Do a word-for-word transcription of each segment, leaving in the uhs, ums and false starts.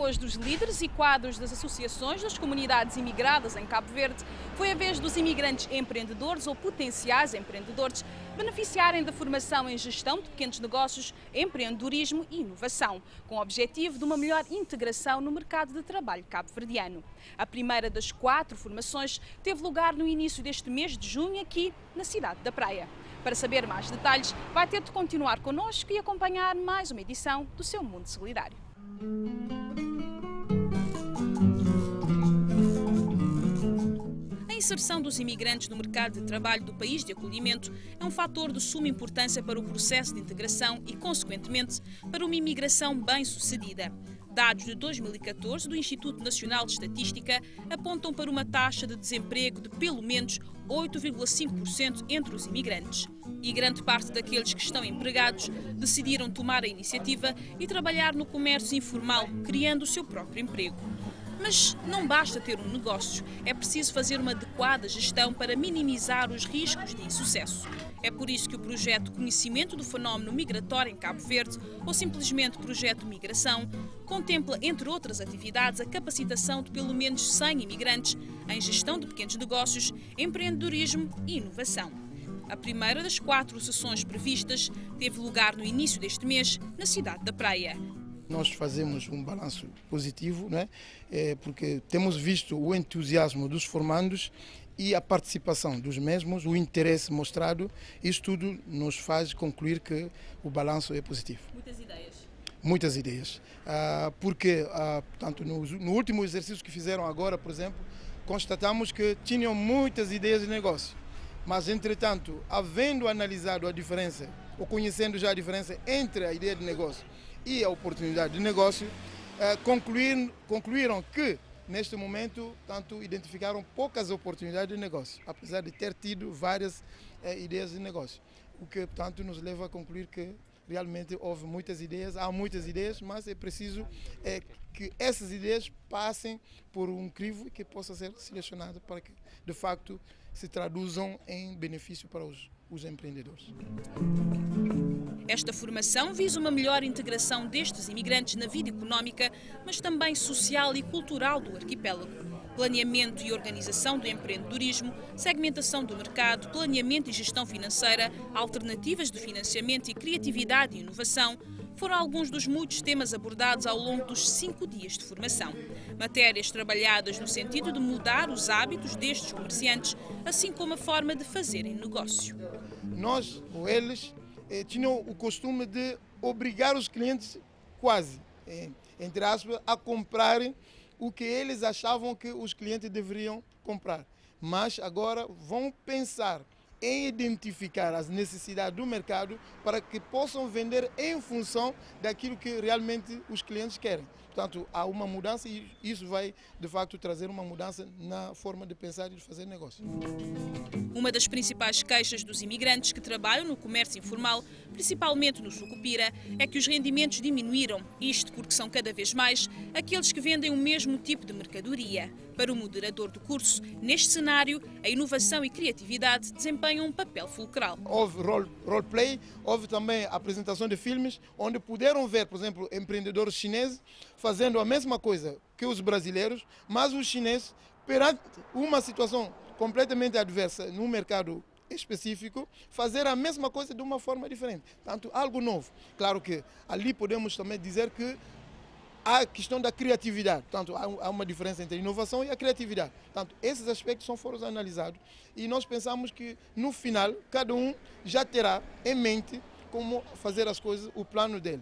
depois dos líderes e quadros das associações das comunidades imigradas em Cabo Verde, foi a vez dos imigrantes empreendedores ou potenciais empreendedores beneficiarem da formação em gestão de pequenos negócios, empreendedorismo e inovação, com o objetivo de uma melhor integração no mercado de trabalho cabo-verdiano. A primeira das quatro formações teve lugar no início deste mês de junho aqui na cidade da Praia. Para saber mais detalhes, vai ter de continuar connosco e acompanhar mais uma edição do seu Mundo Solidário. A inserção dos imigrantes no mercado de trabalho do país de acolhimento é um fator de suma importância para o processo de integração e, consequentemente, para uma imigração bem-sucedida. Dados de dois mil e catorze do Instituto Nacional de Estatística apontam para uma taxa de desemprego de pelo menos oito vírgula cinco por cento entre os imigrantes. E grande parte daqueles que estão empregados decidiram tomar a iniciativa e trabalhar no comércio informal, criando o seu próprio emprego. Mas não basta ter um negócio, é preciso fazer uma adequada gestão para minimizar os riscos de insucesso. É por isso que o projeto Conhecimento do Fenómeno Migratório em Cabo Verde, ou simplesmente Projeto Migração, contempla, entre outras atividades, a capacitação de pelo menos cem imigrantes em gestão de pequenos negócios, empreendedorismo e inovação. A primeira das quatro sessões previstas teve lugar no início deste mês, na cidade da Praia. Nós fazemos um balanço positivo, né? É, porque temos visto o entusiasmo dos formandos e a participação dos mesmos, o interesse mostrado. Isso tudo nos faz concluir que o balanço é positivo. Muitas ideias. Muitas ideias. Ah, porque, ah, portanto, no, no último exercício que fizeram agora, por exemplo, constatamos que tinham muitas ideias de negócio. Mas, entretanto, havendo analisado a diferença, ou conhecendo já a diferença entre a ideia de negócio e a oportunidade de negócio, eh, concluir, concluíram que, neste momento, tanto identificaram poucas oportunidades de negócio, apesar de ter tido várias eh, ideias de negócio. O que, portanto, nos leva a concluir que realmente houve muitas ideias, há muitas ideias, mas é preciso eh, que essas ideias passem por um crivo e que possa ser selecionado para que, de facto, se traduzam em benefício para os, os empreendedores. Esta formação visa uma melhor integração destes imigrantes na vida económica, mas também social e cultural do arquipélago. Planeamento e organização do empreendedorismo, segmentação do mercado, planeamento e gestão financeira, alternativas de financiamento e criatividade e inovação foram alguns dos muitos temas abordados ao longo dos cinco dias de formação. Matérias trabalhadas no sentido de mudar os hábitos destes comerciantes, assim como a forma de fazerem negócio. Nós, ou eles, eh, tinham o costume de obrigar os clientes, quase, eh, entre aspas, a comprarem o que eles achavam que os clientes deveriam comprar. Mas agora vão pensar em identificar as necessidades do mercado para que possam vender em função daquilo que realmente os clientes querem. Portanto, há uma mudança e isso vai, de facto, trazer uma mudança na forma de pensar e de fazer negócio. Uma das principais queixas dos imigrantes que trabalham no comércio informal, principalmente no Sucupira, é que os rendimentos diminuíram. Isto porque são cada vez mais aqueles que vendem o mesmo tipo de mercadoria. Para o moderador do curso, neste cenário, a inovação e criatividade desempenham um papel fulcral. Houve role, roleplay, houve também apresentação de filmes, onde puderam ver, por exemplo, empreendedores chineses fazendo a mesma coisa que os brasileiros, mas os chineses, perante uma situação completamente adversa no mercado específico, fazer a mesma coisa de uma forma diferente. Portanto, algo novo. Claro que ali podemos também dizer que há a questão da criatividade. Portanto, há uma diferença entre a inovação e a criatividade. Portanto, esses aspectos são foram analisados e nós pensamos que, no final, cada um já terá em mente como fazer as coisas, o plano dele.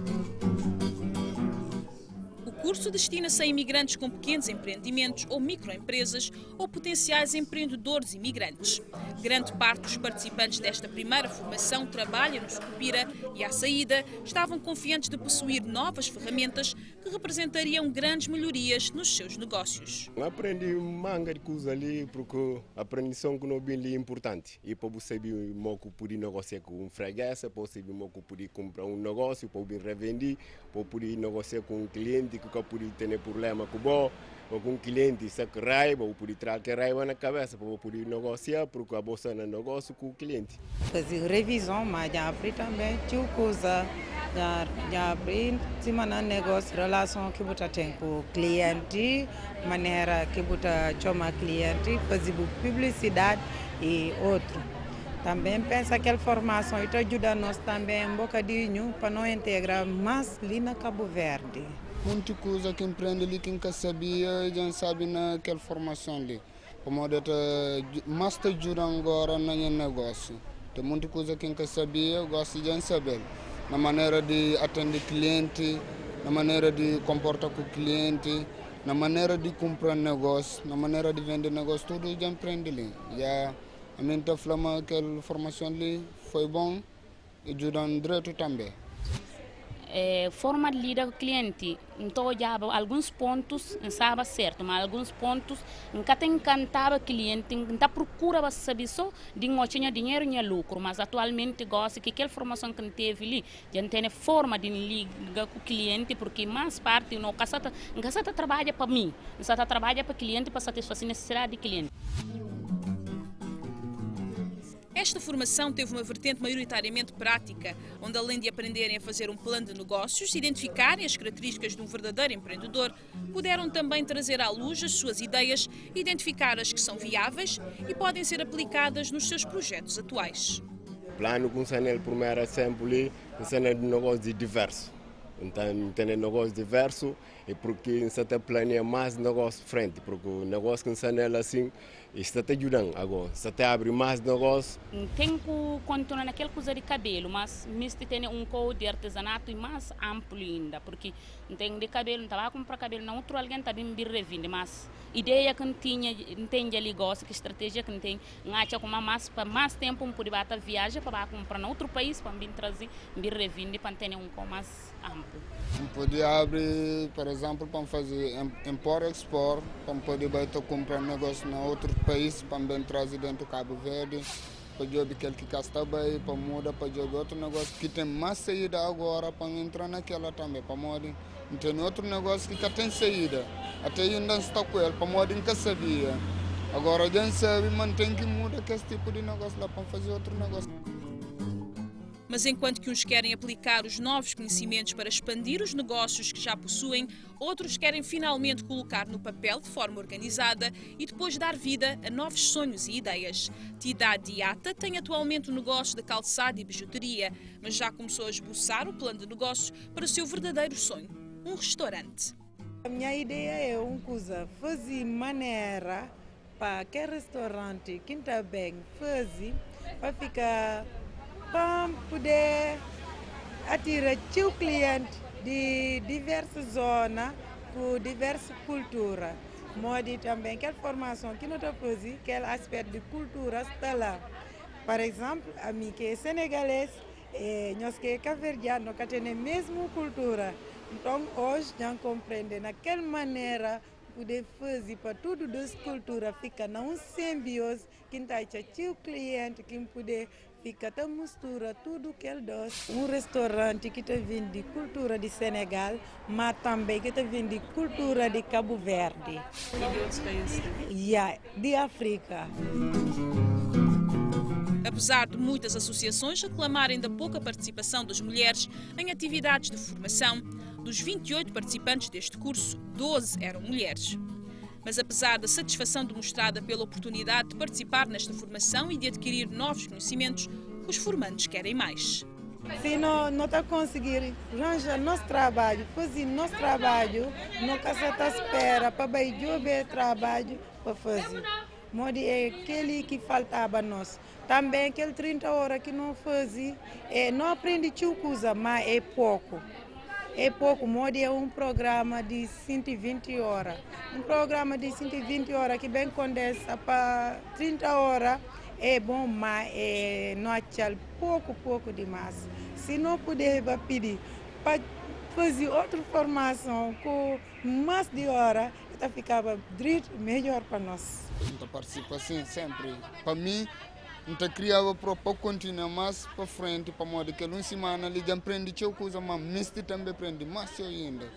O curso destina-se a imigrantes com pequenos empreendimentos ou microempresas ou potenciais empreendedores imigrantes. Grande parte dos participantes desta primeira formação trabalha no Sucupira e, à saída, estavam confiantes de possuir novas ferramentas que representariam grandes melhorias nos seus negócios. Aprendi manga de coisa ali porque a aprendização que não é bem importante. E para você moco poder negociar com um freguês, para você moco poder comprar um negócio, para poder revender, para poder negociar com um cliente que nunca podia ter problema com o ou com o cliente, se que raiva, ou podia trazer raiva na cabeça para poder negociar, porque a bolsa não negócio com o cliente. Fazer revisão, mas já abri também tinha coisa, já, já abri cima no negócio, relação que você tem com o cliente, maneira que você chama o cliente, fazer publicidade e outro. Também pensa que a formação ajuda nós também um bocadinho para não integrar mais ali na Cabo Verde. Muita coisa que empreende ali que nunca sabia, já sabe naquela formação ali. Como de mais te ajuda agora no negócio. Tem muita coisa que nunca sabia, gosto de saber. Na maneira de atender cliente, na maneira de comportar com o cliente, na maneira de comprar negócio, na maneira de vender negócio, tudo já empreende ali. Já a minha flama aquela formação ali foi bom e ajuda direito também. É, forma de lidar com o cliente, então já alguns pontos não sabe certo, mas alguns pontos nunca tem encantado o cliente, nunca procura saber só de não tinha dinheiro nem lucro, mas atualmente gosta que aquela formação que teve ali, já tem forma de ligar com o cliente, porque mais parte não casata, casata trabalha para mim, casata trabalha para o cliente para satisfazer a necessidade do cliente. Esta formação teve uma vertente maioritariamente prática, onde além de aprenderem a fazer um plano de negócios, identificarem as características de um verdadeiro empreendedor, puderam também trazer à luz as suas ideias, identificar as que são viáveis e podem ser aplicadas nos seus projetos atuais. O plano com o Sanel primeiro é sempre um cenário de negócio diverso. Então, tem negócio diverso e porque você tem planear mais negócio frente, porque o negócio com o Sanel assim está te ajudando agora, você te abre mais negócio. Tem que continuar naquela coisa de cabelo, mas misto tem um código de artesanato e mais amplo ainda, porque não tem de cabelo, não estava a comprar cabelo, não outro alguém está bem revende, mas ideia que não tinha, não tem de negócio, que estratégia que não tem, acha com mais para mais tempo um poder bater viagem para comprar em outro país para vir trazer, vir revende para ter um com mais amplo. Podia abrir, por exemplo, para fazer import e export, para poder bater comprar negócio na outro país, para bem trazer dentro do Cabo Verde, para jogar aquele que está bem, para mudar, para jogar outro negócio que tem mais saída agora, para entrar naquela também, para mudar. Tem outro negócio que tem saída, até ainda está com ele, para mudar nunca sabia. Agora já sabe, mas tem que mudar esse tipo de negócio lá para fazer outro negócio. Mas enquanto que uns querem aplicar os novos conhecimentos para expandir os negócios que já possuem, outros querem finalmente colocar no papel de forma organizada e depois dar vida a novos sonhos e ideias. Tida Diata tem atualmente um negócio de calçado e bijuteria, mas já começou a esboçar o plano de negócios para o seu verdadeiro sonho, um restaurante. A minha ideia é uma coisa, fazer maneira para aquele restaurante que está bem, fazer para ficar... para poder atirar o cliente de diversas zonas, com diversas culturas. Mode também aquela formação que nós fazemos, aquele aspecto de cultura está lá. Por exemplo, a mim que é senegalês, e nós que é cabo-verdiano, nós temos a mesma cultura. Então hoje já compreende naquela maneira poder fazer para tudo das culturas ficar numa simbiose que está o cliente que poder fica até mistura tudo que ele dá. Um restaurante que está vindo de cultura de Senegal, mas também que está vindo de cultura de Cabo Verde. E de outros países? Yeah, de África. Apesar de muitas associações reclamarem da pouca participação das mulheres em atividades de formação, dos vinte e oito participantes deste curso, doze eram mulheres. Mas apesar da satisfação demonstrada pela oportunidade de participar nesta formação e de adquirir novos conhecimentos, os formandos querem mais. Se não não está conseguir arranjar nosso trabalho, fazer nosso trabalho, não está espera para fazer trabalho para fazer. Mode é aquele que faltava a nós. Também aquele trinta horas que não fazia, é, não aprendi coisa, mas é pouco. É pouco, Mode é um programa de cento e vinte horas. Um programa de cento e vinte horas que bem condensa para trinta horas é bom, mas é, não achar pouco, pouco demais. Se não puder pedir para fazer outra formação com mais de horas, então ficava direito melhor para nós. Então participa assim sempre. Para mim, então criava para continuar mais para frente, para modo que uma semana ele já aprende coisa, mas mestre também aprende mais ainda.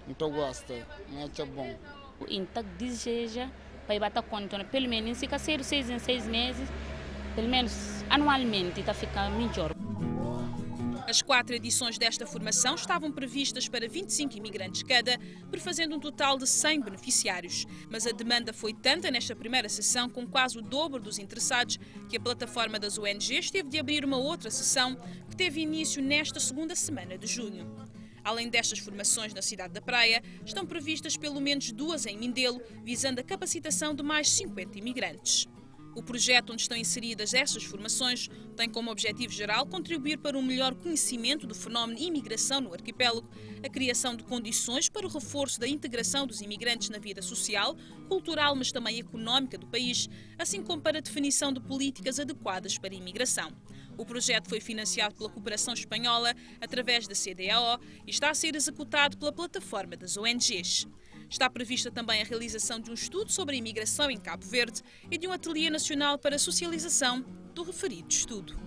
Então gosta, é bom. Então deseja para bater conta, pelo menos fica seis, seis em seis meses, pelo menos anualmente está ficando melhor. As quatro edições desta formação estavam previstas para vinte e cinco imigrantes cada, prefazendo um total de cem beneficiários. Mas a demanda foi tanta nesta primeira sessão, com quase o dobro dos interessados, que a plataforma das O N Gs teve de abrir uma outra sessão, que teve início nesta segunda semana de junho. Além destas formações na cidade da Praia, estão previstas pelo menos duas em Mindelo, visando a capacitação de mais cinquenta imigrantes. O projeto onde estão inseridas essas formações tem como objetivo geral contribuir para um melhor conhecimento do fenómeno imigração no arquipélago, a criação de condições para o reforço da integração dos imigrantes na vida social, cultural, mas também económica do país, assim como para a definição de políticas adequadas para a imigração. O projeto foi financiado pela Cooperação Espanhola através da C D A O e está a ser executado pela plataforma das O N Gs. Está prevista também a realização de um estudo sobre a imigração em Cabo Verde e de um ateliê nacional para a socialização do referido estudo.